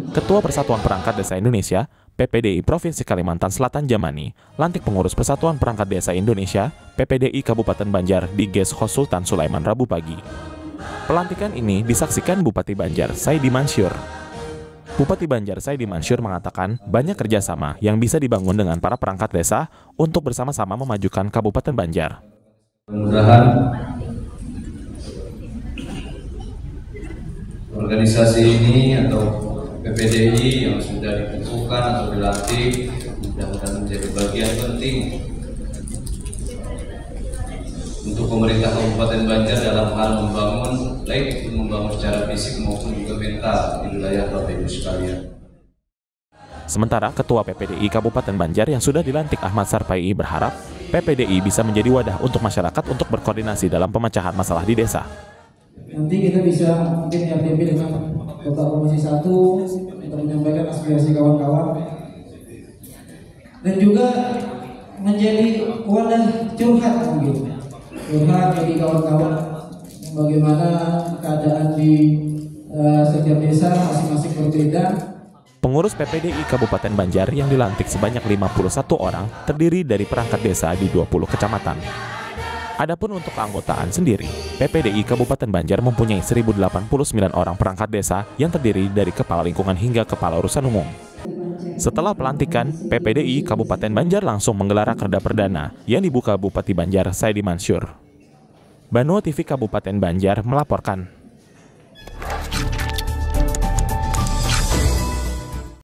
Ketua Persatuan Perangkat Desa Indonesia, PPDI Provinsi Kalimantan Selatan Jamani, lantik pengurus Persatuan Perangkat Desa Indonesia, PPDI Kabupaten Banjar di Guest House Sultan Sulaiman Rabu pagi. Pelantikan ini disaksikan Bupati Banjar, Saidi Mansyur. Bupati Banjar, Saidi Mansyur mengatakan banyak kerjasama yang bisa dibangun dengan para perangkat desa untuk bersama-sama memajukan Kabupaten Banjar. Mudah-mudahan organisasi ini atau PPDI yang sudah dikukuhkan atau dilatih mudah-mudahan menjadi bagian penting untuk pemerintah Kabupaten Banjar dalam hal membangun, baik itu membangun secara fisik maupun juga mental di wilayah Bapak Ibu sekalian. Sementara Ketua PPDI Kabupaten Banjar yang sudah dilantik Ahmad Sarpai berharap PPDI bisa menjadi wadah untuk masyarakat untuk berkoordinasi dalam pemecahan masalah di desa. Nanti kita bisa mungkin FDP dengan Kota Komisi 1 untuk menyampaikan aspirasi kawan-kawan dan juga menjadi wadah curhat mungkin. Curhat bagi kawan-kawan bagaimana keadaan di setiap desa masing-masing berbeda. Pengurus PPDI Kabupaten Banjar yang dilantik sebanyak 51 orang terdiri dari perangkat desa di 20 kecamatan. Adapun untuk keanggotaan sendiri, PPDI Kabupaten Banjar mempunyai 1.089 orang perangkat desa yang terdiri dari kepala lingkungan hingga kepala urusan umum. Setelah pelantikan, PPDI Kabupaten Banjar langsung menggelar rakerda perdana yang dibuka Bupati Banjar, Saidi Mansyur. Banua TV Kabupaten Banjar melaporkan.